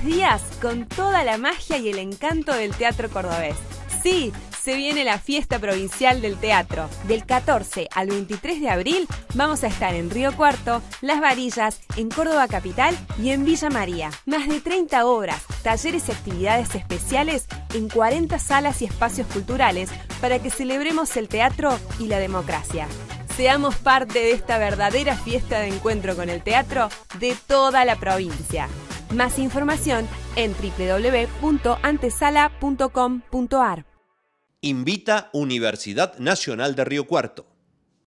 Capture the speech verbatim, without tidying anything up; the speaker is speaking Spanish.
Diez días con toda la magia y el encanto del teatro cordobés. Sí, se viene la fiesta provincial del teatro. Del catorce al veintitrés de abril vamos a estar en Río Cuarto, Las Varillas, en Córdoba Capital y en Villa María. Más de treinta obras, talleres y actividades especiales en cuarenta salas y espacios culturales para que celebremos el teatro y la democracia. Seamos parte de esta verdadera fiesta de encuentro con el teatro de toda la provincia. Más información en doble u doble u doble u punto antesala punto com punto ar. Invita Universidad Nacional de Río Cuarto.